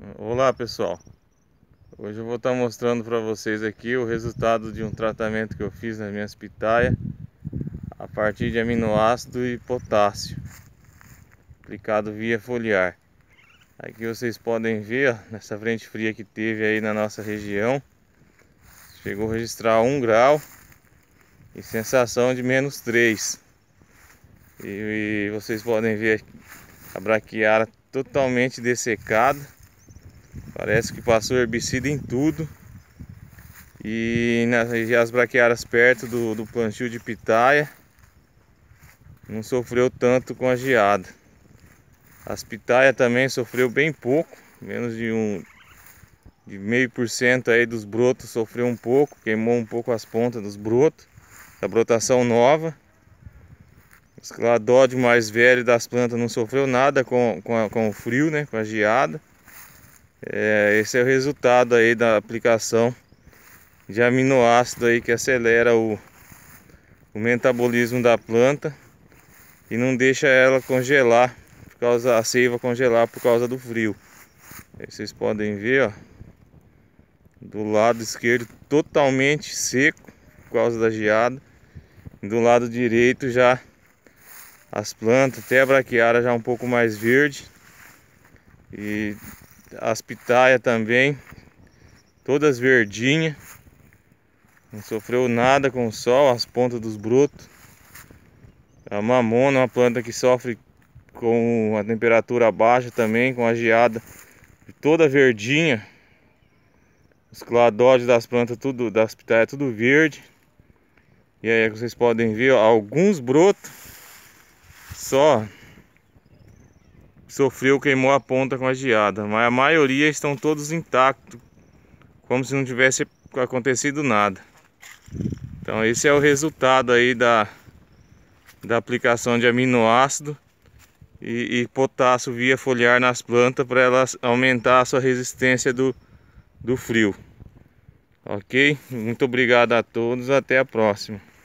Olá pessoal, hoje eu vou estar mostrando para vocês aqui o resultado de um tratamento que eu fiz nas minhas pitaias a partir de aminoácido e potássio aplicado via foliar. Aqui vocês podem ver, ó, nessa frente fria que teve aí na nossa região, chegou a registrar 1 grau e sensação de -3, e vocês podem ver a braquiária totalmente dessecada. Parece que passou herbicida em tudo. E as braquiárias perto do plantio de pitaia não sofreu tanto com a geada. As pitaias também sofreu bem pouco, menos de 0,5% aí dos brotos sofreu um pouco, queimou um pouco as pontas dos brotos, da brotação nova. Os cladódios mais velhos das plantas não sofreu nada com o frio, né, com a geada. Esse é o resultado aí da aplicação de aminoácido aí que acelera o metabolismo da planta e não deixa ela congelar, por causa a seiva congelar por causa do frio. Aí vocês podem ver, ó, do lado esquerdo totalmente seco por causa da geada, e do lado direito já as plantas, até a braquiária já um pouco mais verde, e as pitaias também todas verdinhas. Não sofreu nada com o sol, as pontas dos brotos. A mamona, uma planta que sofre com a temperatura baixa também, com a geada, toda verdinha. Os cladódios das plantas, tudo, das pitaias, tudo verde. E aí vocês podem ver, ó, alguns brotos só sofreu, queimou a ponta com a geada, mas a maioria estão todos intactos, como se não tivesse acontecido nada. Então esse é o resultado aí da aplicação de aminoácido e potássio via foliar nas plantas, para elas aumentar a sua resistência do frio. Ok? Muito obrigado a todos, até a próxima.